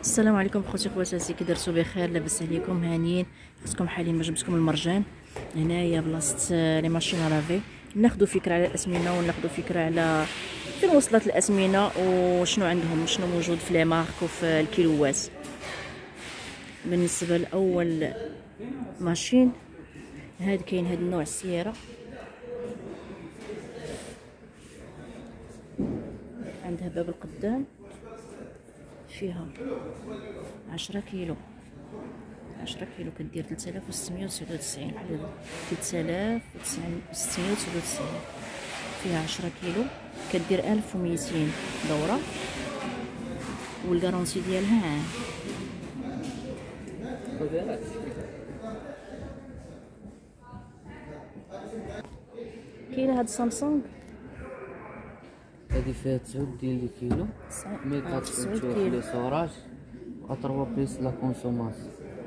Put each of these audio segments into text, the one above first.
السلام عليكم خوتي خواتاتي، كي درتو بخير؟ لاباس عليكم؟ هانيين؟ خصكم حاليا ما جبتكم المرجان هنايا بلاصه لي ماشين لافي. ناخذ فكره على الاثمنه وناخذ فكره على فين وصلت الاثمنه وشنو عندهم، شنو موجود في لي مارك وفي الكيلوات. بالنسبه لاول ماشين، هاد كاين هاد النوع السياره، عندها باب القدام، فيها 10 كيلو، 10 كيلو كدير 3699 بحال هذا، 3699 فيها 10 كيلو كدير 1200 دوره، والكارونتي ديالها عام. كاينه هاد سامسونج، هذه فيها 9 ديال الكيلو، مي كتشوف لي صوراج و 3 بليس لا كونسوماسيون.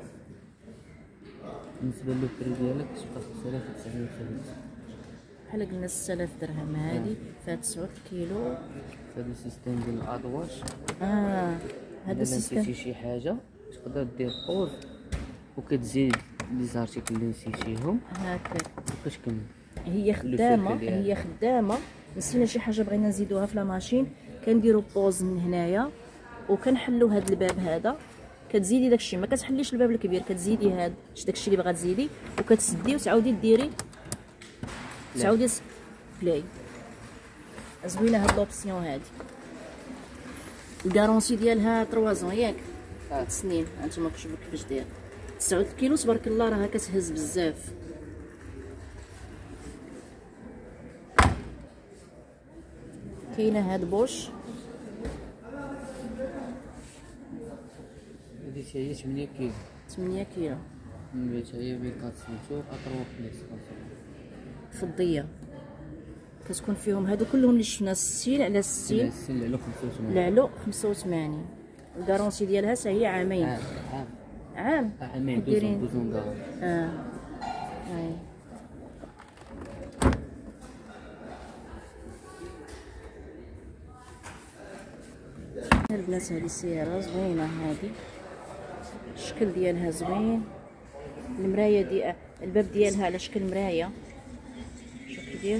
بالنسبه للبري ديالها كتبقى 5930 بحال قلنا 6000 درهم. هادي فيها 9 كيلو. هذا السيستم ديال الادواش. هذا السيستم نسيتي شي حاجه تقدر دير بوز وكتزيد لي زارتيكل اللي نسيتيهم هكا وكتكمل. هي خدامه. نسينا شي حاجه بغينا نزيدوها في لا ماشين، كنديروا بوز من هنايا وكنحلوا هذا الباب هذا، كتزيدي داكشي، ما كتحليش الباب الكبير، كتزيدي هذا داكشي اللي باغا تزيدي وكتسدي وتعاودي ديري تعاودي بلاي. زوينه هاد لوبسيون هادي. الكارونتي ديالها 3 زون ياك 3 سنين. هانتوما كتشوفوا كيفاش داير 9 كيلو. تبارك الله راها كتهز بزاف. كاينه هاد بوش، هذه هي 8 كيلو، 8 كيلو هي بين 400 و 3 بليس فضيه. كتكون فيهم هادو كلهم اللي شفنا 60 على 60 على 85 لعلو 85. الكارونتي ديالها حتى هي عامين. عام عامين دايرين بوزون دار. هاي البنات، هذه السياره زوينه، هذه الشكل ديالها زوين، المرايه ديال الباب ديالها على شكل مرايه، شوف كي داير.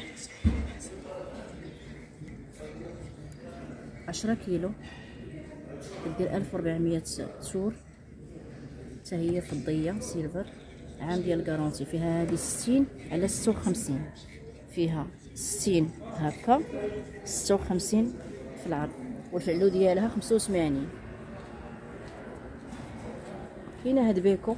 10 كيلو كدير 1400 تور، حتى هي فضيه سيلفر. عام ديال الكارونتي. فيها هذه 60 على 56، فيها 60 هكا 56 في العرض، والفعلو ديالها 85. كاينه هاد بيكو،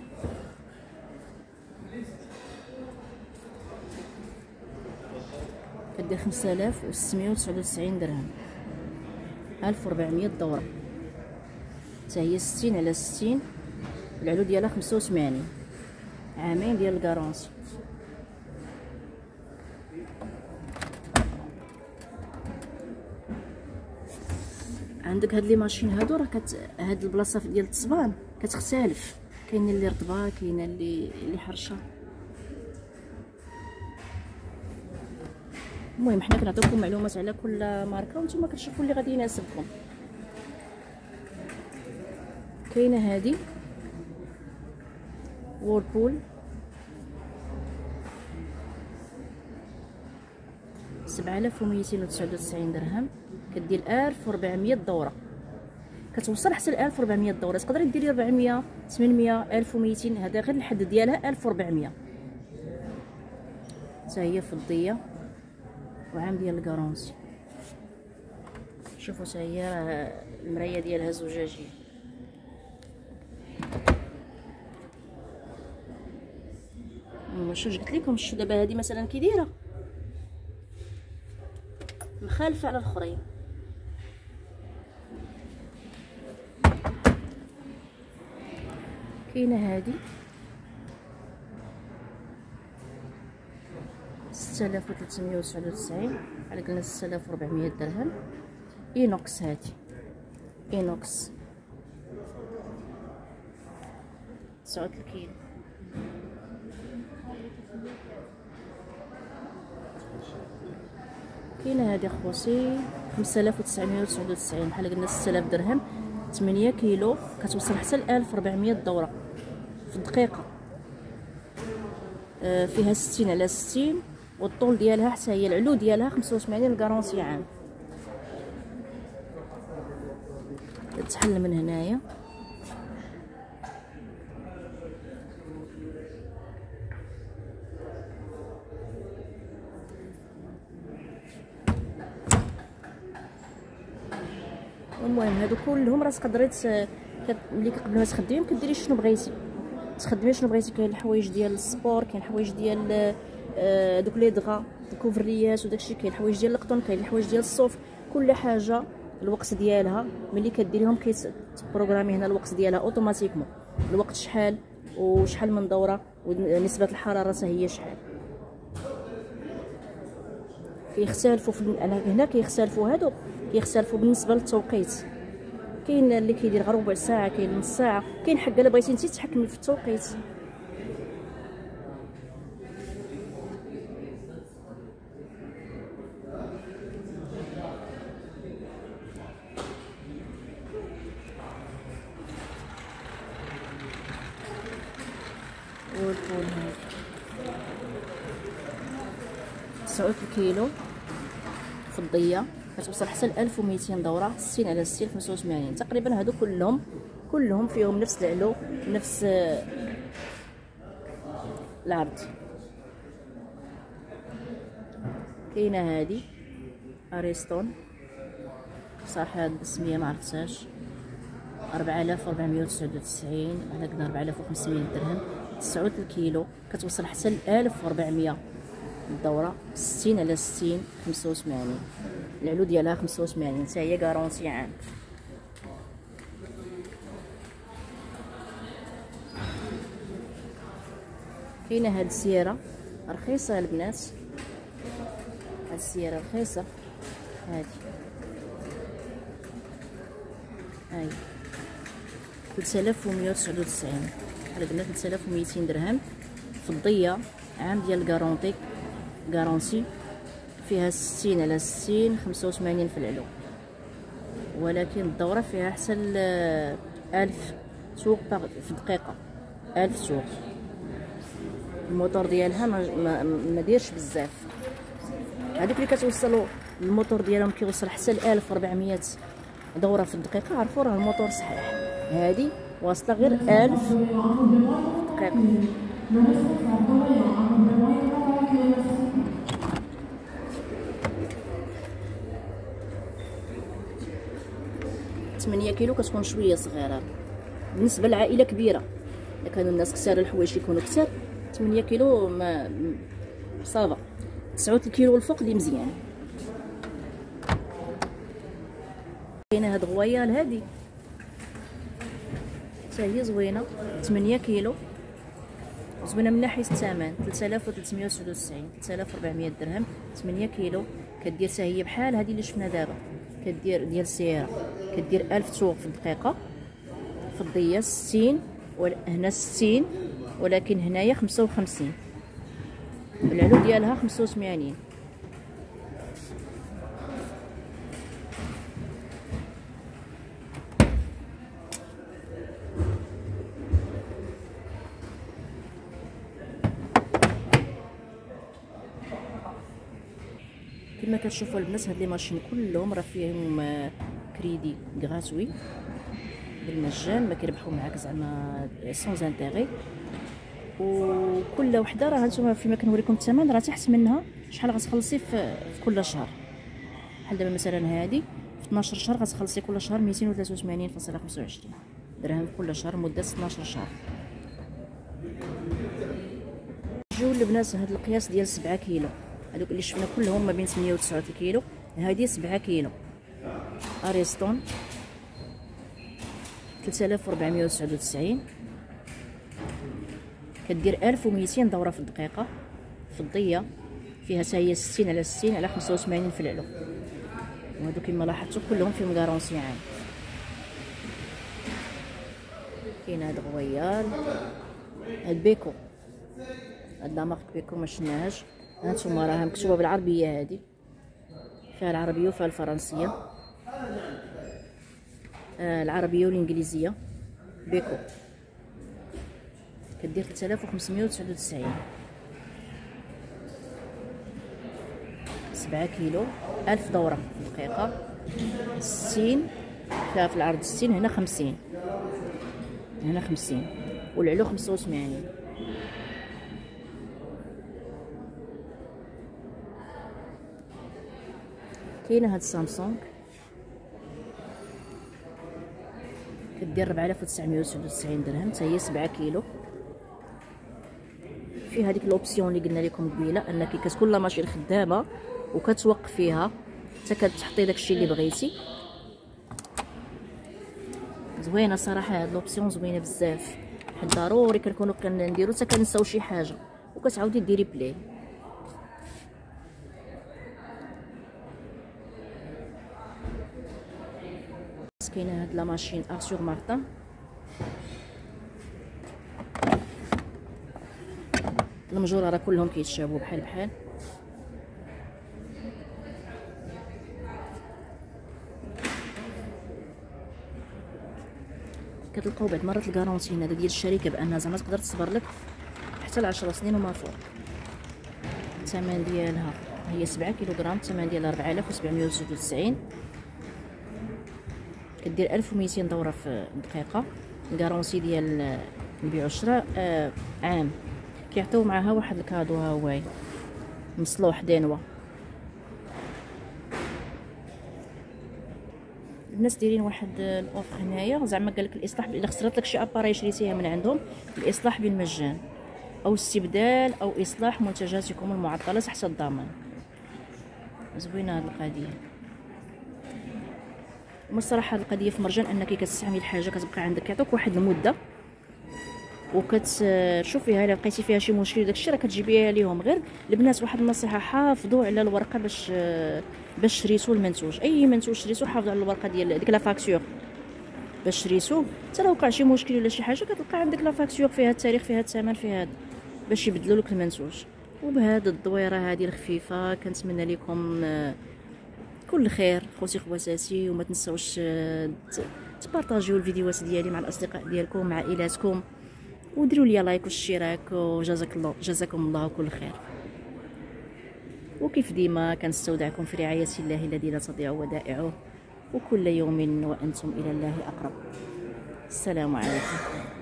كدير 5699 درهم، 1400 دوره، حتى هي 60 على 60، العلو ديالها 85، عامين ديال الكارونتي. عندك هاد لي ماشين هادو راه هاد البلاصه ديال التصبان كتختلف، كاينه اللي رطبه، كاينه اللي حرشه. المهم حنا كنعطيوكم معلومات على كل ماركه وانتم كتشوفوا اللي غادي يناسبكم. كاينه هادي ووربول، 7299 درهم، كدير 1400 دوره، كتوصل حتى ل 1400 دوره. تقدري ديري 400 800 1200، هذا غير الحد ديالها 1400. حتى هي فضيه وعام ديال الكارونتي. شوفوا حتى هي راه المرايه ديالها زجاجيه. واش قلت لكم؟ شو دابا هذه مثلا كي دايره مخالفه على الاخرين. كاينه هذه 6399 على قلنا 6400 درهم، اينوكس. هذه اينوكس 9 كيلو. كاينه هذه خوتي 5999 بحال قلنا 6000 درهم، 8 كيلو كتوصل حتى ل 1400 دوره في الدقيقه. فيها 60 على 60، والطول ديالها حتى هي العلو ديالها 85 الكارونتي عام. تحل من هنايا المهم هادو كلهم راه تقدري ملي قبل ما تخدميهم كديري شنو بغيتي تخدمي شنو بغيتي. كاين الحوايج ديال السبور، كاين الحوايج ديال دوك لي دغا الكوفرليات وداكشي، كاين الحوايج ديال القطن، كاين الحوايج ديال الصوف. كل حاجه الوقت ديالها ملي كديريهم كيتبروغرامي هنا الوقت ديالها اوتوماتيكمون، الوقت شحال وشحال من دوره ونسبه الحراره حتى هي شحال. كيختلفوا هنا كيختلفوا هادو كيختلفوا بالنسبه للتوقيت. كاين اللي كيدير غير ربع ساعه، كاين نص ساعه، كاين حاجه الا بغيتي انت تحكمي في التوقيت. والفول هذا 9 كيلو فضيه كتوصل حتى ل 1200 دوره، 60 على 60 85 تقريبا. هادو كلهم فيهم نفس العلو نفس العرض. كاينه هادي اريستون صراحه هاد السميه ما عرفتهاش، 4499 على قد 4500 درهم. 9 الكيلو كتوصل حتى ل 1400 الدوره، 60 على 60 85 العلو ديالها 85 حتى هي كارونتي عام. كاينه هاد السياره رخيصه البنات، هاد السياره رخيصه هادي هاي 3199 على قلنا 3200 درهم فضيه عام ديال كارونتي فيها 60 على 60 85 في العلو، ولكن الدوره فيها حتى 1000 سوق في الدقيقه، 1000 سوق. الموتور ديالها ما دايرش بزاف. هذوك اللي كتوصلوا الموتور ديالهم كيوصل حتى ل 1400 دوره في الدقيقه عرفوا راه الموتور صحيح. هذه واصله غير 1000 في الدقيقه. 8 كيلو كتكون شويه صغيره بالنسبه لعائله كبيره. الا كانوا الناس كثار الحوايج يكونوا كثار 8 كيلو ما صافا. 9 الكيلو الفوق اللي مزيان. كاينه هاد غويال هادي حتى هي زوينه 8 كيلو زوينه من ناحيه الثمن 3399 3400 درهم. 8 كيلو كدير حتى هي بحال هذه اللي شفنا دابا كدير ديال السياره كدير 1000 سوق في الدقيقه فضيه 60 هنا 60 ولكن هنايا 55 العلو ديالها 85. كما كتشوفوا البنات هاد لي ماشين كلهم راه فيهم كريدي غراتوي بالمجان، ما كيربحوا معاك زعما سون انتيغي. وكل وحده راه هانتوما فيما كنوريكم الثمن راه تحت منها شحال غتخلصي في كل شهر. بحال دابا مثلا هذه في 12 شهر غتخلصي كل شهر 283.25 درهم كل شهر مده 12 شهر. جيو البنات هاد القياس ديال 7 كيلو هذوك اللي شفنا كلهم ما بين 8 و 9 كيلو. هذه 7 كيلو اريستون 3499 كدير 1200 دوره في الدقيقه فضيه فيها حتى هي 60 على 60 على 85 في العلو. وهادو كما لاحظتوا كلهم فيهم كارونسي عام. كاين هاد غويال هاد بيكو هاد لا مارك بيكو ما شفناهاش هانتوما راها مكتوبه بالعربيه هادي فيها العربيه وفيها الفرنسيه. العربيه والانجليزيه بيكو، كدير 3599. 7 كيلو 1000 دوره في الدقيقه، 60 فيها في العرض 60، هنا 50، هنا 50 والعلو 85. كاينه هاد سامسونج كدير 4999 درهم، حتى هي 7 كيلو. في هذيك الاوبسيون اللي قلنا لكم قبيله، انك كتكون لا ماشين خدامه وكتوقف فيها حتى كتحطي داكشي اللي بغيتي. زوينه صراحه هاد لوبسيون، زوينه بزاف، حيت ضروري كنكونوا كنديرو حتى كنساو شي حاجه وكتعاودي ديري بلاي. كاينه هاد لا ماشين ارسور مارتن، المجوره راه كلهم كيتشابهوا بحال بحال. كتلقاو بعض المرات الكارونتي هنا ديال الشركه بانها زعما تقدر تصبر لك حتى ل 10 سنين وما فوق. الثمن ديالها هي 7 كيلوغرام، الثمن ديالها 4799، كدير 1200 دوره في الدقيقه. الكارونتي ديال البيع والشراء عام. كيعطيو معاها واحد الكادو، ها هو مصلوح دينوا. الناس دايرين واحد الاوفر هنايا، زعما قالك الاصلاح الا خسرت لك شي اباري شريتيها من عندهم، الاصلاح بالمجان او استبدال او اصلاح منتجاتكم المعطله تحت الضمان. زوينه هاد القضيه. ومن الصراحه هاد القضيه في مرجان انك كتستعمل حاجه كتبقى عندك، كيعطوك واحد المده وكتشوف فيها الا لقيتي فيها شي مشكل داكشي راه كتجيبيها ليهم. غير البنات واحد النصيحه، حافظوا على الورقه باش شريتو المنتوج. اي منتوج شريتو حافظوا على الورقه ديال ديك لا فاكتور باش شريتو، حتى لو وقع شي مشكل ولا شي حاجه كتلقى عندك لا فاكتور فيها التاريخ فيها الثمن فيها هذا باش يبدلوا لك المنتوج. وبهذا الدويره هذه الخفيفه كنتمنى لكم كل خير خوتي خواتاتي، وما تنساوش تبارطاجيو الفيديوهات ديالي مع الاصدقاء ديالكم مع عائلاتكم، وديروا لي لايك واشتراك، وجزاكم الله كل خير. وكيف ديما كنستودعكم في رعاية الله الذي لا تضيع ودائعه، وكل يوم وأنتم إلى الله أقرب. السلام عليكم.